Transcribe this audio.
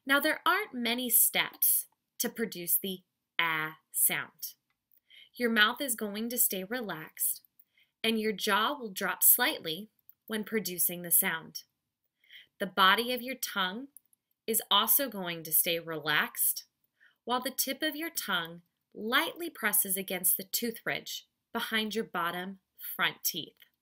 Now, there aren't many steps to produce the ah sound. Your mouth is going to stay relaxed, and your jaw will drop slightly when producing the sound. The body of your tongue is also going to stay relaxed, while the tip of your tongue lightly presses against the tooth ridge behind your bottom front teeth.